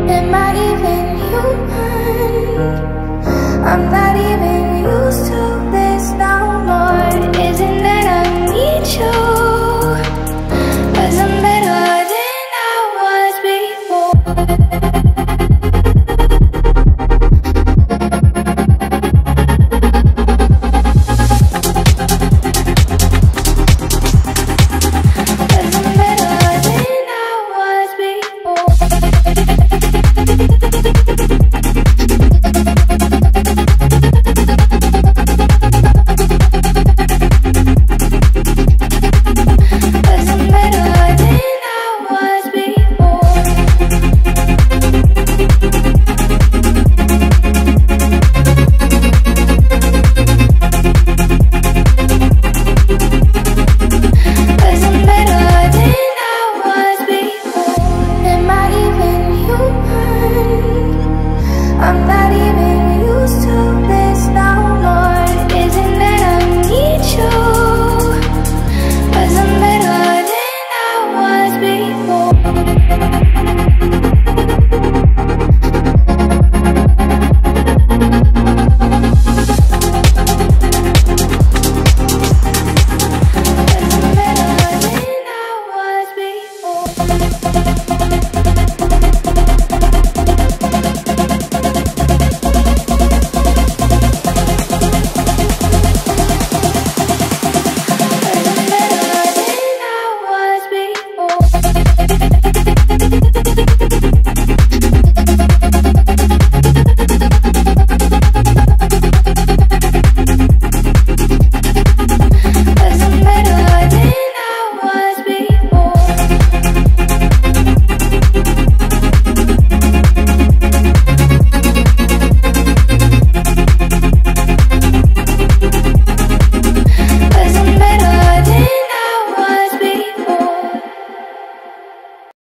Am I even human? I'm not even used to this no more. Isn't that I need you? 'Cause I'm better than I was before.